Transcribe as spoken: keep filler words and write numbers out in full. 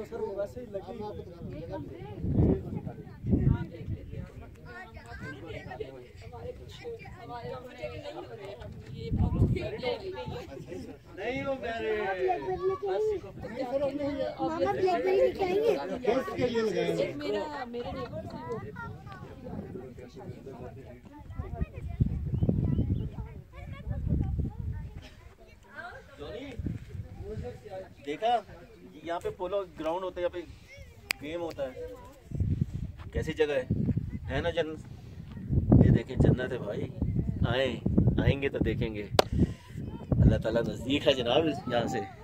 Sir वो वैसे ही लगी। नहीं वो मेरे मामा ब्लैकबेरी लेके आएंगे दोस्त के लिए लगाएंगे। मेरा मेरे नेबर से वो देखा यहाँ पे पोलो ग्राउंड होता है, यहाँ पे गेम होता है। कैसी जगह है है ना जन्नत? ये देखें जन्नत है भाई। आए आएंगे तो देखेंगे। अल्लाह ताला नज़दीक है जनाब यहाँ से।